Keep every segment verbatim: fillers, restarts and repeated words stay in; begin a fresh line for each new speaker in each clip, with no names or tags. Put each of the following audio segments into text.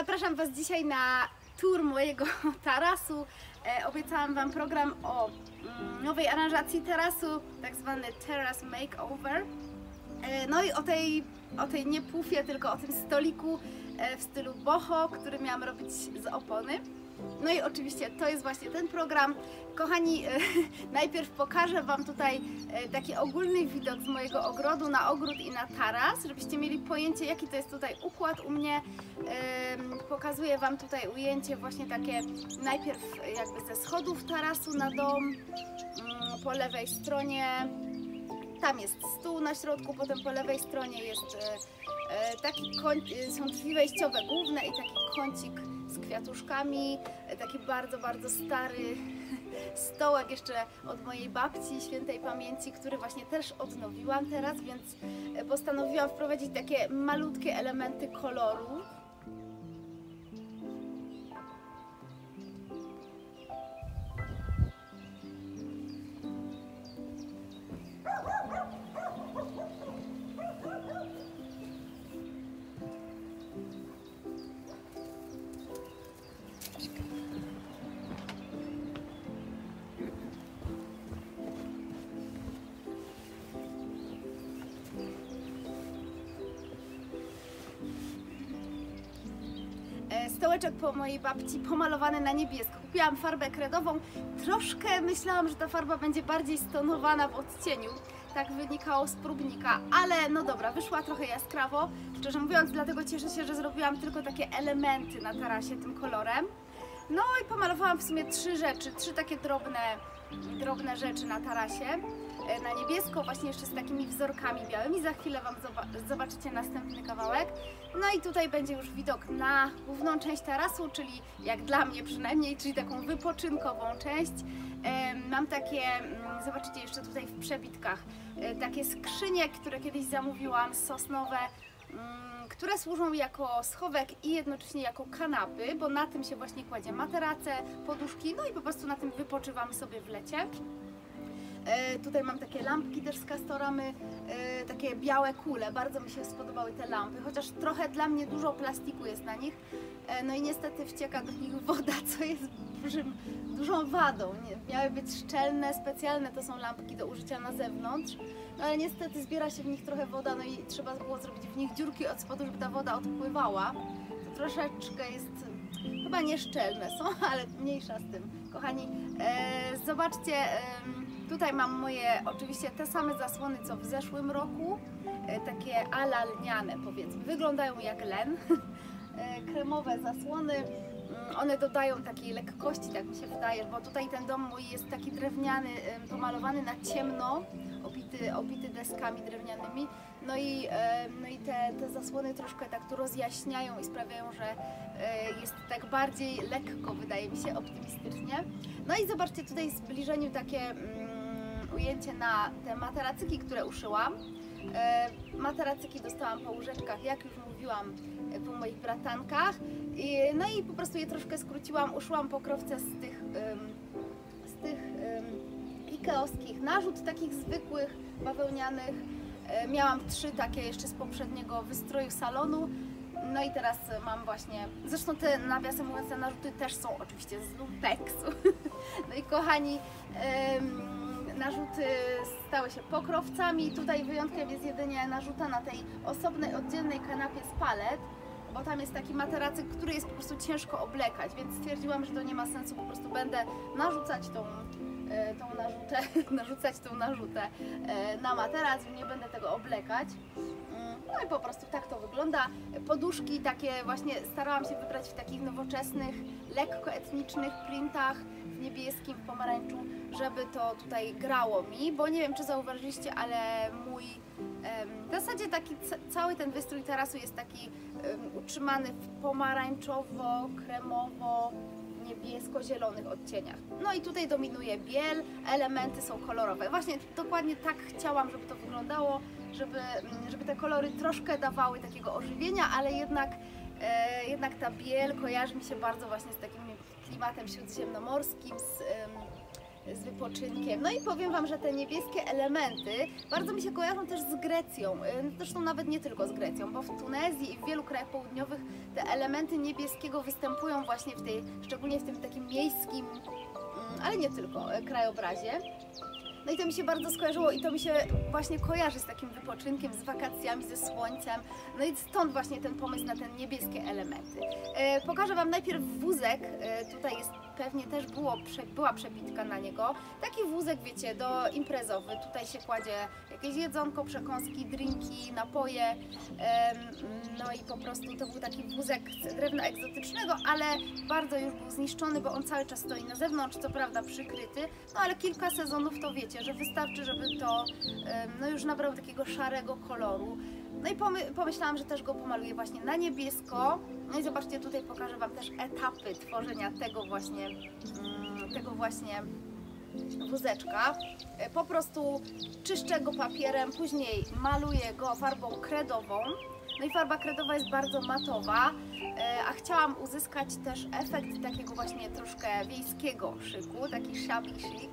Zapraszam Was dzisiaj na tour mojego tarasu. E, obiecałam Wam program o mm, nowej aranżacji tarasu, tak zwany Terrace Makeover. E, no i o tej, o tej nie pufie, tylko o tym stoliku e, w stylu boho, który miałam robić z opony. No i oczywiście to jest właśnie ten program. Kochani, e, najpierw pokażę Wam tutaj e, taki ogólny widok z mojego ogrodu na ogród i na taras, żebyście mieli pojęcie, jaki to jest tutaj układ u mnie. E, pokazuję Wam tutaj ujęcie właśnie takie najpierw jakby ze schodów tarasu na dom, mm, po lewej stronie tam jest stół na środku, potem po lewej stronie jest e, e, taki kąt, są drzwi wejściowe główne i taki kącik z kwiatuszkami, taki bardzo, bardzo stary stołek jeszcze od mojej babci świętej pamięci, który właśnie też odnowiłam teraz, więc postanowiłam wprowadzić takie malutkie elementy koloru. Stołeczek po mojej babci pomalowany na niebiesko. Kupiłam farbę kredową. Troszkę myślałam, że ta farba będzie bardziej stonowana w odcieniu. Tak wynikało z próbnika, ale no dobra, wyszła trochę jaskrawo. Szczerze mówiąc, dlatego cieszę się, że zrobiłam tylko takie elementy na tarasie tym kolorem. No i pomalowałam w sumie trzy rzeczy, trzy takie drobne, drobne rzeczy na tarasie. Na niebiesko, właśnie jeszcze z takimi wzorkami białymi. Za chwilę Wam zobaczycie następny kawałek. No i tutaj będzie już widok na główną część tarasu, czyli jak dla mnie przynajmniej, czyli taką wypoczynkową część. Mam takie, zobaczycie jeszcze tutaj w przebitkach, takie skrzynie, które kiedyś zamówiłam, sosnowe, które służą jako schowek i jednocześnie jako kanapy, bo na tym się właśnie kładzie materace, poduszki, no i po prostu na tym wypoczywamy sobie w lecie. E, tutaj mam takie lampki też z Castoramy, e, takie białe kule, bardzo mi się spodobały te lampy, chociaż trochę dla mnie dużo plastiku jest na nich, e, no i niestety wcieka do nich woda, co jest dużym, dużą wadą. Nie, miały być szczelne, specjalne, to są lampki do użycia na zewnątrz, no ale niestety zbiera się w nich trochę woda, no i trzeba było zrobić w nich dziurki od spodu, żeby ta woda odpływała. To troszeczkę jest, chyba nieszczelne są, ale mniejsza z tym. Kochani, e, zobaczcie, e, tutaj mam moje, oczywiście te same zasłony co w zeszłym roku, e, takie ala lniane powiedzmy, wyglądają jak len, e, kremowe zasłony, e, one dodają takiej lekkości, tak mi się wydaje, bo tutaj ten dom mój jest taki drewniany, e, pomalowany na ciemno, obity, obity deskami drewnianymi, no i, e, no i te, te zasłony troszkę tak tu rozjaśniają i sprawiają, że e, jest tak bardziej lekko, wydaje mi się, optymistycznie. No i zobaczcie tutaj w zbliżeniu takie mm, ujęcie na te materacyki, które uszyłam. E, materacyki dostałam po łóżeczkach, jak już mówiłam, e, po moich bratankach. I, no i po prostu je troszkę skróciłam, uszyłam pokrowce z tych, ym, z tych ym, ikeowskich narzut, takich zwykłych, bawełnianych. E, miałam trzy takie jeszcze z poprzedniego wystroju salonu. No i teraz mam właśnie, zresztą te, nawiasem mówiąc, te narzuty też są oczywiście z lumpeksu. No i kochani, ym, narzuty stały się pokrowcami. Tutaj wyjątkiem jest jedynie narzuta na tej osobnej, oddzielnej kanapie z palet, bo tam jest taki materacyk, który jest po prostu ciężko oblekać, więc stwierdziłam, że to nie ma sensu, po prostu będę narzucać tą, e, tą narzutę, narzucać tą narzutę e, na materac, nie będę tego oblekać. No i po prostu tak to wygląda. Poduszki takie właśnie starałam się wybrać w takich nowoczesnych, lekko etnicznych printach, w niebieskim, w pomarańczu, żeby to tutaj grało mi, bo nie wiem, czy zauważyliście, ale mój w zasadzie taki cały ten wystrój tarasu jest taki um, utrzymany w pomarańczowo, kremowo, niebiesko-zielonych odcieniach. No i tutaj dominuje biel, elementy są kolorowe. Właśnie dokładnie tak chciałam, żeby to wyglądało, żeby, żeby te kolory troszkę dawały takiego ożywienia, ale jednak, e, jednak ta biel kojarzy mi się bardzo właśnie z takim klimatem śródziemnomorskim, z, z wypoczynkiem. No i powiem Wam, że te niebieskie elementy bardzo mi się kojarzą też z Grecją, zresztą nawet nie tylko z Grecją, bo w Tunezji i w wielu krajach południowych te elementy niebieskiego występują właśnie w tej, szczególnie w tym takim miejskim, ale nie tylko, krajobrazie. No i to mi się bardzo skojarzyło i to mi się właśnie kojarzy z takim wypoczynkiem, z wakacjami, ze słońcem. No i stąd właśnie ten pomysł na te niebieskie elementy. E, pokażę Wam najpierw wózek. E, tutaj jest pewnie też było, była przebitka na niego. Taki wózek, wiecie, do imprezowy. Tutaj się kładzie jakieś jedzonko, przekąski, drinki, napoje. E, no i po prostu to był taki wózek z drewna egzotycznego, ale bardzo już był zniszczony, bo on cały czas stoi na zewnątrz, co prawda przykryty, no ale kilka sezonów to wiecie, że wystarczy, żeby to no już nabrał takiego szarego koloru. No i pomy pomyślałam, że też go pomaluję właśnie na niebiesko. No i zobaczcie, tutaj pokażę Wam też etapy tworzenia tego właśnie, tego właśnie wózeczka. Po prostu czyszczę go papierem, później maluję go farbą kredową. No i farba kredowa jest bardzo matowa, a chciałam uzyskać też efekt takiego właśnie troszkę wiejskiego szyku, taki shabby chic.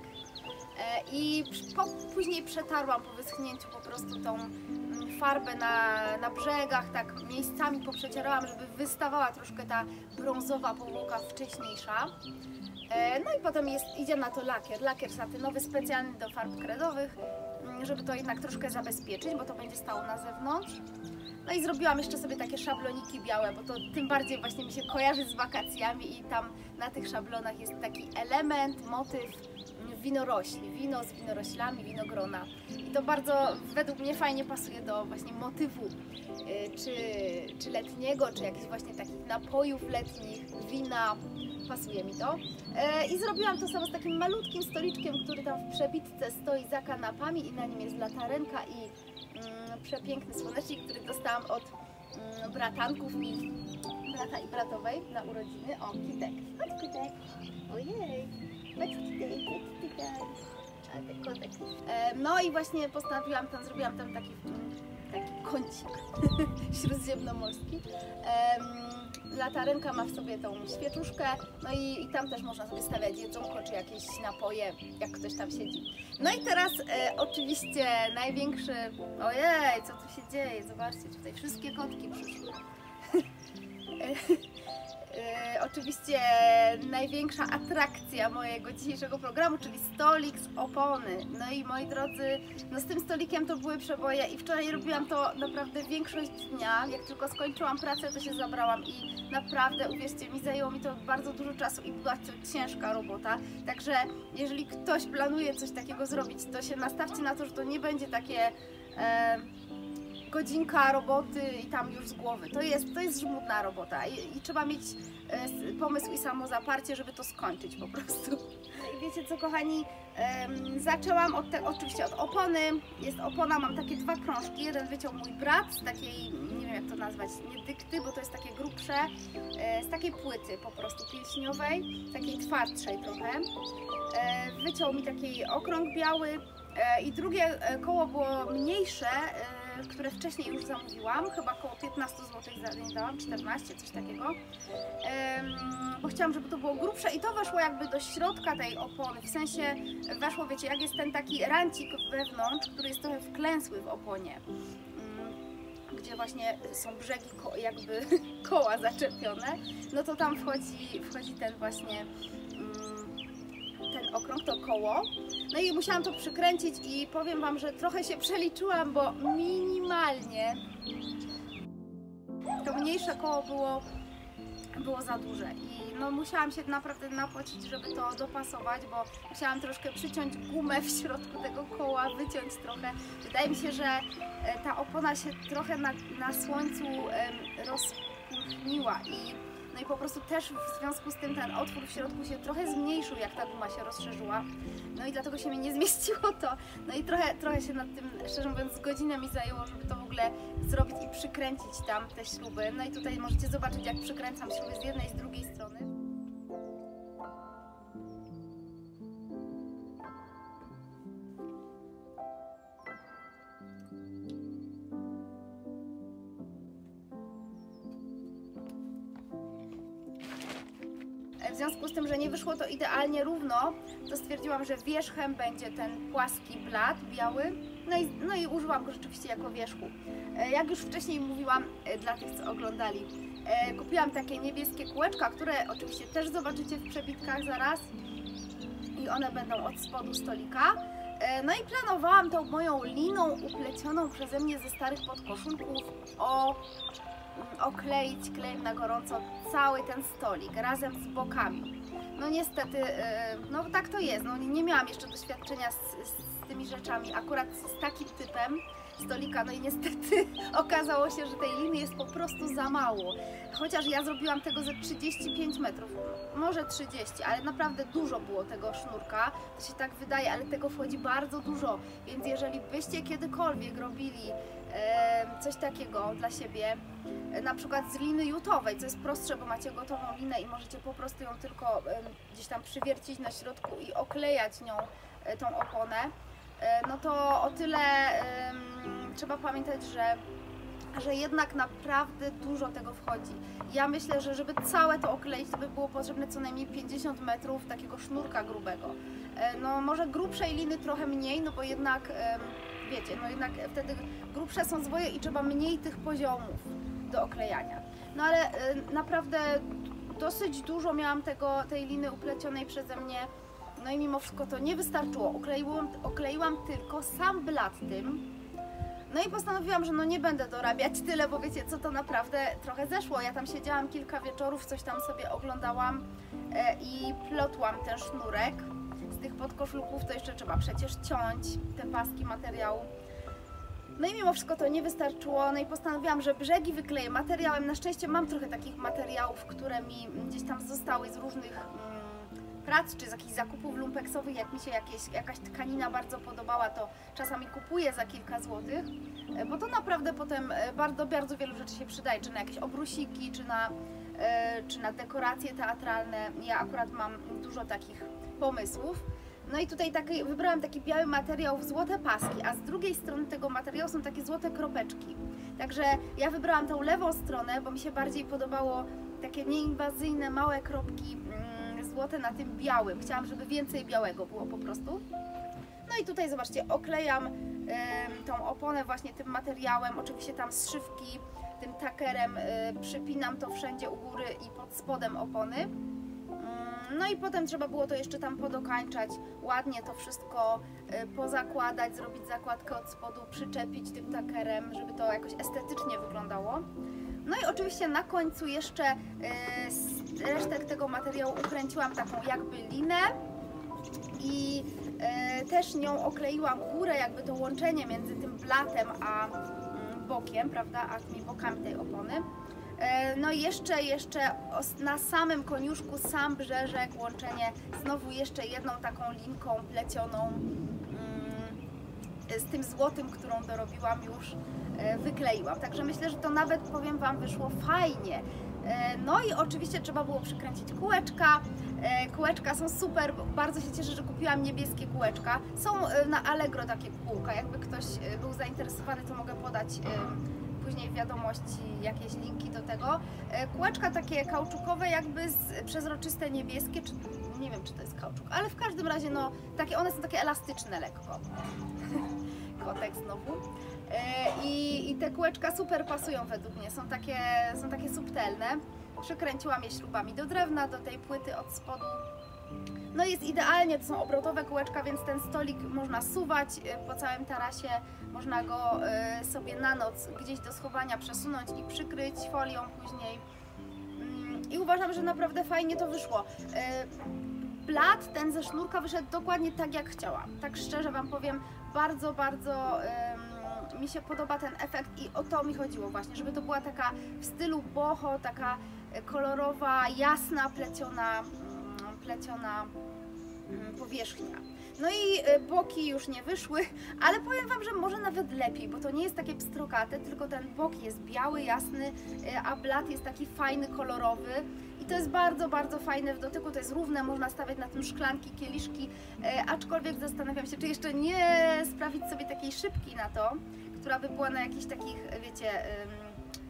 I po, później przetarłam po wyschnięciu po prostu tą farbę na, na brzegach, tak miejscami poprzecierałam, żeby wystawała troszkę ta brązowa powłoka wcześniejsza. No i potem jest, idzie na to lakier, lakier satynowy specjalny do farb kredowych, żeby to jednak troszkę zabezpieczyć, bo to będzie stało na zewnątrz. No i zrobiłam jeszcze sobie takie szabloniki białe, bo to tym bardziej właśnie mi się kojarzy z wakacjami i tam na tych szablonach jest taki element, motyw winorośli, wino z winoroślami, winogrona. I to bardzo według mnie fajnie pasuje do właśnie motywu czy, czy letniego, czy jakichś właśnie takich napojów letnich, wina. Pasuje mi to. I zrobiłam to samo z takim malutkim stoliczkiem, który tam w przebitce stoi za kanapami i na nim jest latarenka i mm, przepiękny słonecznik, który dostałam od mm, bratanków i brata i bratowej na urodziny. O, Kitek. Chodź, Kitek. Ojej. Chodź, Kitek. Chodź, Kitek. A, ten kotek. E, no i właśnie postanowiłam tam, zrobiłam tam taki, taki kącik śródziemnomorski. E, Latarenka ma w sobie tą świeczuszkę, no i, i tam też można sobie stawiać jedzonko czy jakieś napoje, jak ktoś tam siedzi. No i teraz e, oczywiście największy... Ojej, co tu się dzieje? Zobaczcie, tutaj wszystkie kotki przyszły. e, oczywiście największa atrakcja mojego dzisiejszego programu, czyli stolik z opony. No i moi drodzy, no z tym stolikiem to były przeboje i wczoraj robiłam to naprawdę większość dnia. Jak tylko skończyłam pracę, to się zabrałam i naprawdę, uwierzcie mi, zajęło mi to bardzo dużo czasu i była to ciężka robota. Także jeżeli ktoś planuje coś takiego zrobić, to się nastawcie na to, że to nie będzie takie e, godzinka roboty i tam już z głowy. To jest, to jest żmudna robota i, i trzeba mieć e, pomysł i samozaparcie, żeby to skończyć po prostu. I wiecie co, kochani, um, zaczęłam od te, oczywiście od opony. Jest opona, mam takie dwa krążki. Jeden wyciął mój brat z takiej, nie wiem jak to nazwać, nie dykty, bo to jest takie grubsze, e, z takiej płyty po prostu pilśniowej, takiej twardszej trochę. E, wyciął mi taki okrąg biały e, i drugie koło było mniejsze, e, które wcześniej już zamówiłam, chyba około piętnaście złotych za nie dałam, czternaście, coś takiego, um, bo chciałam, żeby to było grubsze i to weszło jakby do środka tej opony, w sensie weszło, wiecie, jak jest ten taki rancik wewnątrz, który jest trochę wklęsły w oponie, um, gdzie właśnie są brzegi ko jakby koła zaczepione, no to tam wchodzi, wchodzi ten właśnie ten okrąg, to koło. No i musiałam to przykręcić i powiem Wam, że trochę się przeliczyłam, bo minimalnie to mniejsze koło było, było za duże i no musiałam się naprawdę napocić, żeby to dopasować, bo musiałam troszkę przyciąć gumę w środku tego koła, wyciąć trochę. Wydaje mi się, że ta opona się trochę na, na słońcu rozpulchniła i no i po prostu też w związku z tym ten otwór w środku się trochę zmniejszył, jak ta guma się rozszerzyła. No i dlatego się mi nie zmieściło to. No i trochę, trochę się nad tym, szczerze mówiąc, godzinę mi zajęło, żeby to w ogóle zrobić i przykręcić tam te śruby. No i tutaj możecie zobaczyć, jak przykręcam śruby z jednej i z drugiej strony. W związku z tym, że nie wyszło to idealnie równo, to stwierdziłam, że wierzchem będzie ten płaski blat biały. No i, no i użyłam go rzeczywiście jako wierzchu. Jak już wcześniej mówiłam, dla tych, co oglądali, kupiłam takie niebieskie kółeczka, które oczywiście też zobaczycie w przebitkach zaraz. I one będą od spodu stolika. No i planowałam tą moją liną uplecioną przeze mnie ze starych podkoszulków o, okleić klejem na gorąco cały ten stolik razem z bokami. No niestety, no tak to jest, no nie miałam jeszcze doświadczenia z, z tymi rzeczami, akurat z takim typem stolika, no i niestety okazało się, że tej liny jest po prostu za mało. Chociaż ja zrobiłam tego ze trzydzieści pięć metrów, może trzydzieści, ale naprawdę dużo było tego sznurka, to się tak wydaje, ale tego wchodzi bardzo dużo, więc jeżeli byście kiedykolwiek robili e, coś takiego dla siebie, e, na przykład z liny jutowej, co jest prostsze, bo macie gotową linę i możecie po prostu ją tylko e, gdzieś tam przywiercić na środku i oklejać nią e, tą oponę, no to o tyle um, trzeba pamiętać, że, że jednak naprawdę dużo tego wchodzi. Ja myślę, że żeby całe to okleić, to by było potrzebne co najmniej pięćdziesiąt metrów takiego sznurka grubego. No może grubszej liny trochę mniej, no bo jednak, wiecie, no jednak wtedy grubsze są zwoje i trzeba mniej tych poziomów do oklejania. No ale naprawdę dosyć dużo miałam tego, tej liny uplecionej przeze mnie. No i mimo wszystko to nie wystarczyło, okleiłam, okleiłam tylko sam blat tym. No i postanowiłam, że no nie będę dorabiać tyle, bo wiecie co, to naprawdę trochę zeszło. Ja tam siedziałam kilka wieczorów, coś tam sobie oglądałam e, i plotłam ten sznurek z tych podkoszulków, to jeszcze trzeba przecież ciąć te paski materiału. No i mimo wszystko to nie wystarczyło, no i postanowiłam, że brzegi wykleję materiałem. Na szczęście mam trochę takich materiałów, które mi gdzieś tam zostały z różnych mm, prac, czy z jakichś zakupów lumpeksowych, jak mi się jakieś, jakaś tkanina bardzo podobała, to czasami kupuję za kilka złotych, bo to naprawdę potem bardzo, bardzo wielu rzeczy się przydaje, czy na jakieś obrusiki, czy na, czy na dekoracje teatralne. Ja akurat mam dużo takich pomysłów. No i tutaj taki, wybrałam taki biały materiał w złote paski, a z drugiej strony tego materiału są takie złote kropeczki. Także ja wybrałam tą lewą stronę, bo mi się bardziej podobało takie nieinwazyjne, małe kropki złote na tym białym. Chciałam, żeby więcej białego było po prostu. No i tutaj zobaczcie, oklejam y, tą oponę właśnie tym materiałem, oczywiście tam zszywki, tym takerem y, przypinam to wszędzie u góry i pod spodem opony. Y, no i potem trzeba było to jeszcze tam podokańczać, ładnie to wszystko y, pozakładać, zrobić zakładkę od spodu, przyczepić tym takerem, żeby to jakoś estetycznie wyglądało. No i oczywiście na końcu jeszcze y, z resztek tego materiału ukręciłam taką jakby linę i y, też nią okleiłam górę, jakby to łączenie między tym blatem a y, bokiem, prawda, a tymi bokami tej opony. Y, no i jeszcze, jeszcze na samym koniuszku sam brzeżek, łączenie znowu jeszcze jedną taką linką plecioną y, z tym złotym, którą dorobiłam już, wykleiłam. Także myślę, że to nawet, powiem Wam, wyszło fajnie. No i oczywiście trzeba było przykręcić kółeczka. Kółeczka są super, bardzo się cieszę, że kupiłam niebieskie kółeczka. Są na Allegro takie kółka, jakby ktoś był zainteresowany, to mogę podać później w wiadomości jakieś linki do tego. Kółeczka takie kauczukowe, jakby z, przezroczyste niebieskie, czy nie wiem, czy to jest kauczuk, ale w każdym razie no, takie, one są takie elastyczne lekko. Kotek znowu. I, I te kółeczka super pasują według mnie, są takie, są takie subtelne. Przykręciłam je śrubami do drewna, do tej płyty od spodu. No jest idealnie, to są obrotowe kółeczka, więc ten stolik można suwać po całym tarasie, można go sobie na noc gdzieś do schowania przesunąć i przykryć folią później. I uważam, że naprawdę fajnie to wyszło. Blat ten ze sznurka wyszedł dokładnie tak, jak chciałam. Tak szczerze Wam powiem, bardzo, bardzo um, mi się podoba ten efekt i o to mi chodziło właśnie, żeby to była taka w stylu boho, taka kolorowa, jasna, pleciona, um, pleciona um, powierzchnia. No i boki już nie wyszły, ale powiem Wam, że może nawet lepiej, bo to nie jest takie pstrokate, tylko ten bok jest biały, jasny, a blat jest taki fajny, kolorowy. I to jest bardzo, bardzo fajne w dotyku, to jest równe, można stawiać na tym szklanki, kieliszki, aczkolwiek zastanawiam się, czy jeszcze nie sprawić sobie takiej szybki na to, która by była na jakichś takich, wiecie,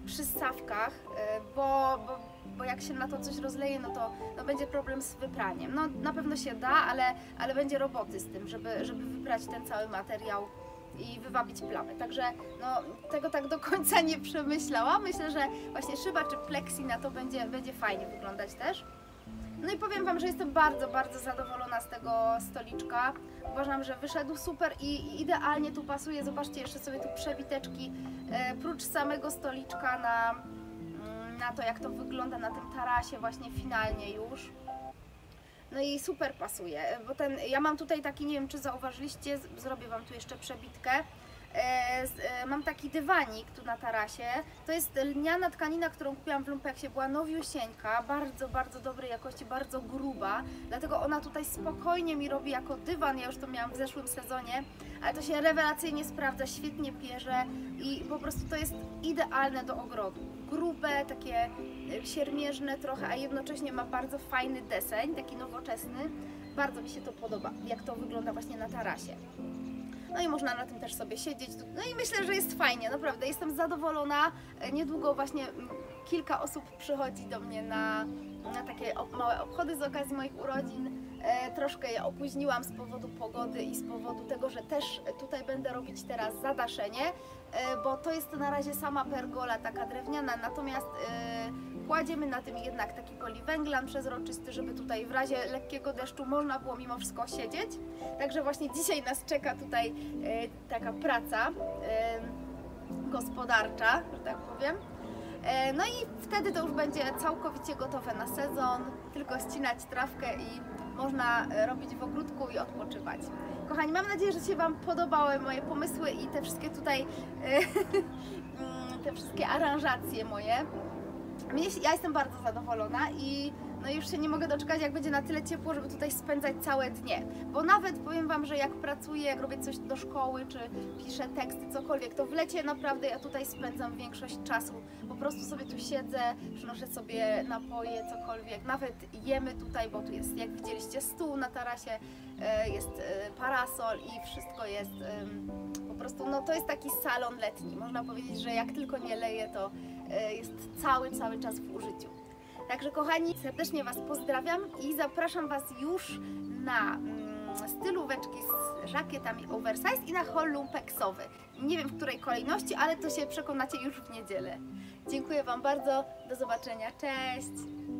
przystawkach, bo, bo, bo jak się na to coś rozleje, no to no będzie problem z wypraniem. No na pewno się da, ale, ale będzie roboty z tym, żeby, żeby wyprać ten cały materiał i wywabić plamy. Także no, tego tak do końca nie przemyślałam. Myślę, że właśnie szyba czy plexi na to będzie, będzie fajnie wyglądać też. No i powiem Wam, że jestem bardzo, bardzo zadowolona z tego stoliczka. Uważam, że wyszedł super i, i idealnie tu pasuje. Zobaczcie jeszcze sobie tu przebiteczki, e, prócz samego stoliczka na, na to, jak to wygląda na tym tarasie właśnie finalnie już. No i super pasuje, bo ten, ja mam tutaj taki, nie wiem czy zauważyliście, zrobię Wam tu jeszcze przebitkę. E, z, e, mam taki dywanik tu na tarasie, to jest lniana tkanina, którą kupiłam w Lumpeksie, była nowiusieńka, bardzo, bardzo dobrej jakości, bardzo gruba, dlatego ona tutaj spokojnie mi robi jako dywan, ja już to miałam w zeszłym sezonie, ale to się rewelacyjnie sprawdza, świetnie bierze i po prostu to jest idealne do ogrodu, grube, takie siermierzne trochę, a jednocześnie ma bardzo fajny deseń, taki nowoczesny, bardzo mi się to podoba, jak to wygląda właśnie na tarasie. No i można na tym też sobie siedzieć. No i myślę, że jest fajnie, naprawdę jestem zadowolona. Niedługo właśnie kilka osób przychodzi do mnie na, na takie małe obchody z okazji moich urodzin. E, troszkę je opóźniłam z powodu pogody i z powodu tego, że też tutaj będę robić teraz zadaszenie, e, bo to jest na razie sama pergola taka drewniana, natomiast e, kładziemy na tym jednak taki poliwęglan przezroczysty, żeby tutaj w razie lekkiego deszczu można było mimo wszystko siedzieć. Także właśnie dzisiaj nas czeka tutaj e, taka praca e, gospodarcza, że tak powiem. E, no i wtedy to już będzie całkowicie gotowe na sezon, tylko ścinać trawkę i można robić w ogródku i odpoczywać. Kochani, mam nadzieję, że się Wam podobały moje pomysły i te wszystkie tutaj, te wszystkie aranżacje moje. Ja jestem bardzo zadowolona i no już się nie mogę doczekać, jak będzie na tyle ciepło, żeby tutaj spędzać całe dnie. Bo nawet powiem Wam, że jak pracuję, jak robię coś do szkoły, czy piszę teksty, cokolwiek, to w lecie naprawdę ja tutaj spędzam większość czasu. Po prostu sobie tu siedzę, przynoszę sobie napoje, cokolwiek. Nawet jemy tutaj, bo tu jest, jak widzieliście, stół na tarasie, jest parasol i wszystko jest po prostu, no to jest taki salon letni. Można powiedzieć, że jak tylko nie leje, to jest cały, cały czas w użyciu. Także kochani, serdecznie Was pozdrawiam i zapraszam Was już na mm, stylóweczki z żakietami oversize i na haul lumpeksowy. Nie wiem w której kolejności, ale to się przekonacie już w niedzielę. Dziękuję Wam bardzo, do zobaczenia, cześć!